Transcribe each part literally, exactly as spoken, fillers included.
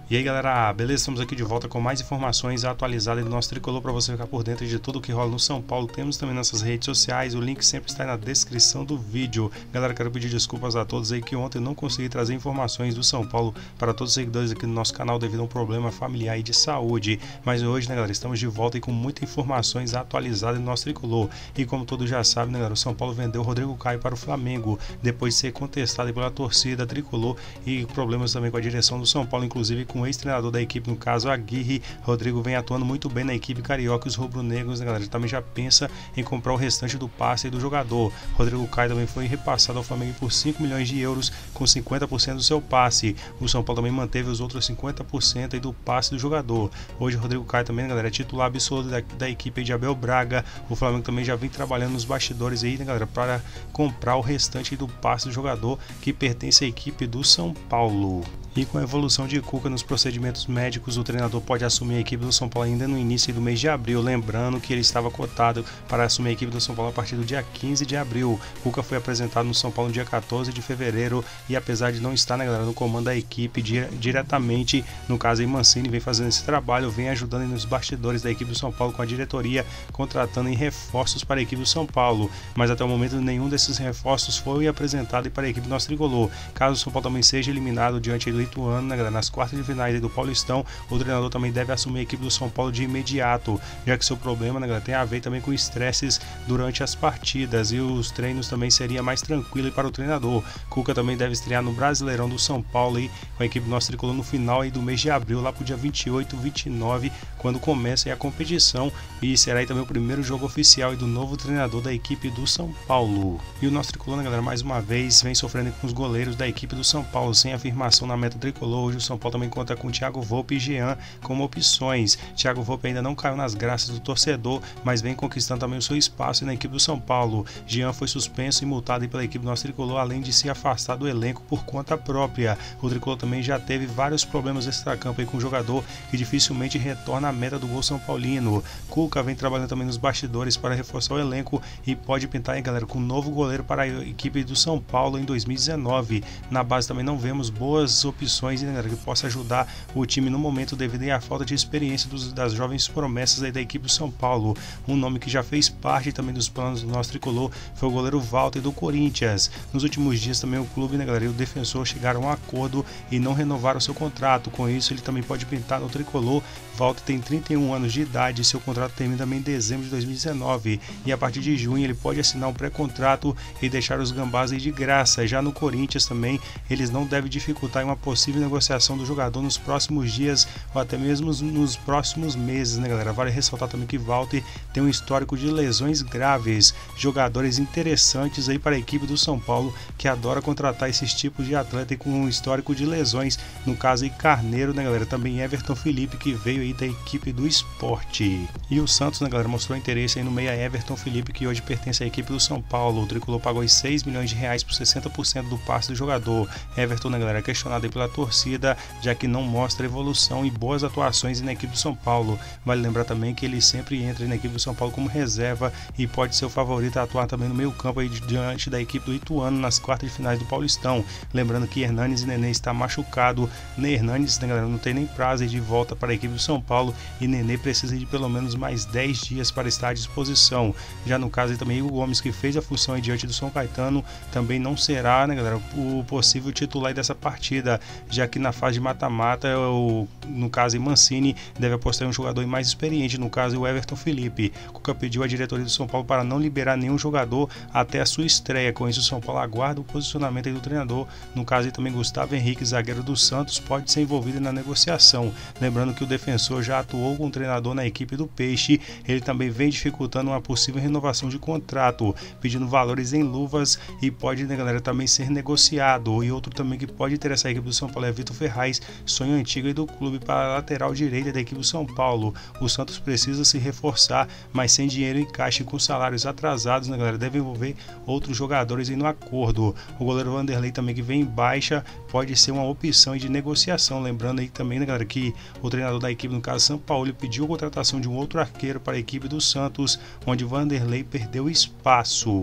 E aí galera, beleza? Estamos aqui de volta com mais informações atualizadas do nosso tricolor para você ficar por dentro de tudo que rola no São Paulo. Temos também nossas redes sociais, o link sempre está aí na descrição do vídeo. Galera, quero pedir desculpas a todos aí que ontem não consegui trazer informações do São Paulo para todos os seguidores aqui do nosso canal devido a um problema familiar e de saúde. Mas hoje, né galera, estamos de volta e com muitas informações atualizadas do nosso tricolor. E como todos já sabem, né galera, o São Paulo vendeu o Rodrigo Caio para o Flamengo, depois de ser contestado pela torcida tricolor e problemas também com a direção do São Paulo, inclusive com o ex-treinador da equipe, no caso Aguirre. Rodrigo vem atuando muito bem na equipe carioca e os rubro-negros, né, galera, também já pensa em comprar o restante do passe do jogador. Rodrigo Caio também foi repassado ao Flamengo por cinco milhões de euros com cinquenta por cento do seu passe. O São Paulo também manteve os outros cinquenta por cento aí do passe do jogador. Hoje o Rodrigo Caio também, né, galera, é titular absoluto da, da equipe de Abel Braga. O Flamengo também já vem trabalhando nos bastidores aí, né, galera, para comprar o restante do passe do jogador que pertence à equipe do São Paulo. E com a evolução de Cuca nos procedimentos médicos, o treinador pode assumir a equipe do São Paulo ainda no início do mês de abril. Lembrando que ele estava cotado para assumir a equipe do São Paulo a partir do dia quinze de abril. Cuca foi apresentado no São Paulo no dia quatorze de fevereiro e apesar de não estar, né, galera, no comando da equipe dire diretamente, no caso aí Mancini vem fazendo esse trabalho, vem ajudando nos bastidores da equipe do São Paulo com a diretoria, contratando em reforços para a equipe do São Paulo. Mas até o momento nenhum desses reforços foi apresentado para a equipe do nosso tricolor. Caso o São Paulo também seja eliminado diante do Ituano, né, galera, nas quartas de finais do Paulistão, o treinador também deve assumir a equipe do São Paulo de imediato, já que seu problema, né, galera, tem a ver também com estresses durante as partidas e os treinos também seria mais tranquilo para o treinador. Cuca também deve estrear no Brasileirão do São Paulo aí, com a equipe do nosso tricolor no final aí do mês de abril, lá para o dia vinte e oito, vinte e nove, quando começa aí a competição, e será aí também o primeiro jogo oficial aí do novo treinador da equipe do São Paulo. E o nosso tricolor, né, galera, mais uma vez vem sofrendo com os goleiros da equipe do São Paulo, sem afirmação na meta tricolor. Hoje o São Paulo também conta com Thiago Volpe e Jean como opções. Thiago Volpe ainda não caiu nas graças do torcedor, mas vem conquistando também o seu espaço na equipe do São Paulo. Jean foi suspenso e multado pela equipe do nosso tricolor, além de se afastar do elenco por conta própria. O tricolor também já teve vários problemas extracampo aí com o jogador, que dificilmente retorna à meta do gol são paulino. Cuca vem trabalhando também nos bastidores para reforçar o elenco e pode pintar aí, galera, com um novo goleiro para a equipe do São Paulo em dois mil e dezenove. Na base também não vemos boas opções, né, galera, que possa ajudar o time no momento devido à falta de experiência dos, das jovens promessas aí da equipe do São Paulo. Um nome que já fez parte também dos planos do nosso tricolor foi o goleiro Walter do Corinthians. Nos últimos dias também o clube, né, galera, e o defensor chegaram a um acordo e não renovaram seu contrato. Com isso ele também pode pintar no tricolor. Walter tem trinta e um anos de idade e seu contrato termina também em dezembro de dois mil e dezenove e a partir de junho ele pode assinar um pré-contrato e deixar os gambás aí de graça. Já no Corinthians também eles não devem dificultar uma possível negociação do jogador nos próximos dias ou até mesmo nos próximos meses, né, galera? Vale ressaltar também que Walter tem um histórico de lesões graves, jogadores interessantes aí para a equipe do São Paulo que adora contratar esses tipos de atleta e com um histórico de lesões, no caso aí Carneiro, né, galera? Também Everton Felipe, que veio aí da equipe do Sport. E o Santos, né, galera, mostrou interesse aí no meia Everton Felipe, que hoje pertence à equipe do São Paulo. O tricolor pagou seis milhões de reais por sessenta por cento do passe do jogador. Everton, né, galera, é questionado aí pela torcida, já que não mostra evolução e boas atuações na equipe do São Paulo. Vale lembrar também que ele sempre entra na equipe do São Paulo como reserva e pode ser o favorito a atuar também no meio campo aí diante da equipe do Ituano nas quartas de finais do Paulistão. Lembrando que Hernanes e Nenê está machucado. Hernanes, né, galera, não tem nem prazo de volta para a equipe do São Paulo e Nenê precisa de pelo menos mais dez dias para estar à disposição. Já no caso aí também o Gomes, que fez a função aí diante do São Caetano, também não será, né, galera, o possível titular dessa partida, já que na fase de mata-mata, no caso Mancini deve apostar em um jogador mais experiente, no caso o Everton Felipe. Cuca pediu à diretoria do São Paulo para não liberar nenhum jogador até a sua estreia. Com isso o São Paulo aguarda o posicionamento aí do treinador. No caso aí também Gustavo Henrique, zagueiro do Santos, pode ser envolvido na negociação. Lembrando que o defensor já atuou com o treinador na equipe do Peixe. Ele também vem dificultando uma possível renovação de contrato, pedindo valores em luvas e pode, né, galera, também ser negociado. E outro também que pode interessar a equipe do São Paulo é Vitor Ferraz, sonho antigo aí do clube para a lateral direita da equipe do São Paulo. O Santos precisa se reforçar, mas sem dinheiro em caixa e com salários atrasados, né, galera, deve envolver outros jogadores aí no acordo. O goleiro Vanderlei também, que vem em baixa, pode ser uma opção de negociação. Lembrando aí também, né, galera, que o treinador da equipe, no caso São Paulo, pediu a contratação de um outro arqueiro para a equipe do Santos, onde Vanderlei perdeu espaço.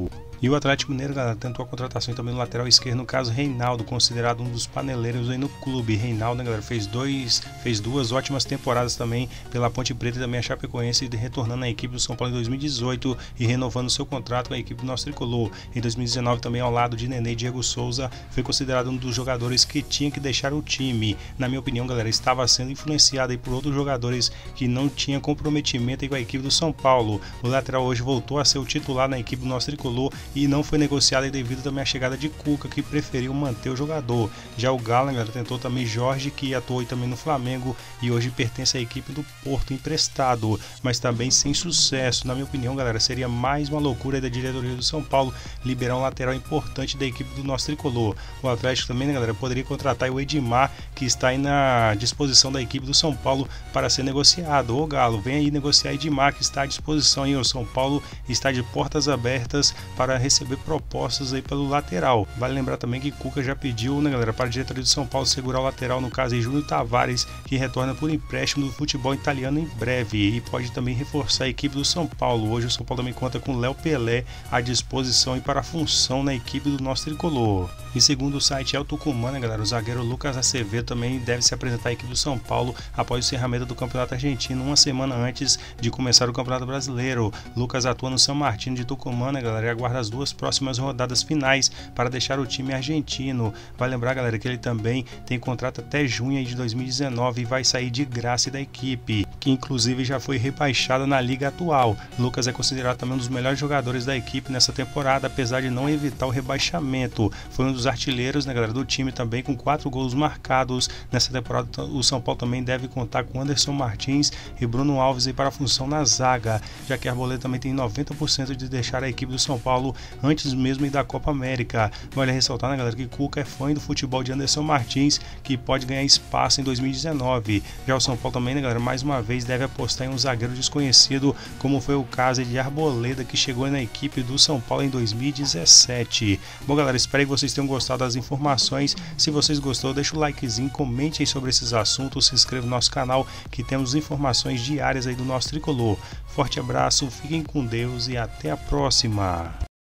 E o Atlético Mineiro, galera, tentou a contratação também no lateral esquerdo, no caso Reinaldo, considerado um dos paneleiros aí no clube. Reinaldo, né, galera, fez, dois, fez duas ótimas temporadas também pela Ponte Preta e também a Chapecoense, retornando à equipe do São Paulo em dois mil e dezoito e renovando seu contrato com a equipe do nosso tricolor. Em dois mil e dezenove também, ao lado de Nenê e Diego Souza, foi considerado um dos jogadores que tinha que deixar o time. Na minha opinião, galera, estava sendo influenciado aí por outros jogadores que não tinham comprometimento aí com a equipe do São Paulo. O lateral hoje voltou a ser o titular na equipe do nosso tricolor e não foi negociado aí devido também à chegada de Cuca, que preferiu manter o jogador. Já o Galo, galera, tentou também Jorge, que atuou também no Flamengo e hoje pertence à equipe do Porto emprestado, mas também sem sucesso. Na minha opinião, galera, seria mais uma loucura aí da diretoria do São Paulo liberar um lateral importante da equipe do nosso tricolor. O Atlético também, né, galera, poderia contratar o Edmar, que está aí na disposição da equipe do São Paulo para ser negociado. Ô Galo, vem aí negociar Edmar, que está à disposição, e o São Paulo está de portas abertas para receber propostas aí pelo lateral. Vale lembrar também que Cuca já pediu, né, galera, para a diretoria do São Paulo segurar o lateral, no caso aí Júnior Tavares, que retorna por empréstimo do futebol italiano em breve e pode também reforçar a equipe do São Paulo. Hoje o São Paulo também conta com Léo Pelé à disposição e para a função na equipe do nosso tricolor. E segundo o site El Tucumán, né, galera, o zagueiro Lucas Acevedo também deve se apresentar à equipe do São Paulo após o encerramento do Campeonato Argentino, uma semana antes de começar o Campeonato Brasileiro. Lucas atua no São Martín de Tucumã, né, galera, e aguarda as duas próximas rodadas finais para deixar o time argentino. Vai lembrar, galera, que ele também tem contrato até junho de dois mil e dezenove e vai sair de graça da equipe, que inclusive já foi rebaixada na liga atual. Lucas é considerado também um dos melhores jogadores da equipe nessa temporada, apesar de não evitar o rebaixamento. Foi um dos artilheiros, né, galera, do time também, com quatro gols marcados. Nessa temporada o São Paulo também deve contar com Anderson Martins e Bruno Alves aí para a função na zaga, já que a Arboleda também tem noventa por cento de deixar a equipe do São Paulo antes mesmo da Copa América. Vale ressaltar, né, galera, que Cuca é fã do futebol de Anderson Martins, que pode ganhar espaço em dois mil e dezenove. Já o São Paulo também, né, galera, mais uma vez deve apostar em um zagueiro desconhecido, como foi o caso de Arboleda, que chegou na equipe do São Paulo em dois mil e dezessete. Bom, galera, espero que vocês tenham gostado das informações. Se vocês gostou, deixa o likezinho, comente aí sobre esses assuntos, se inscreva no nosso canal, que temos informações diárias aí do nosso tricolor. Forte abraço, fiquem com Deus e até a próxima.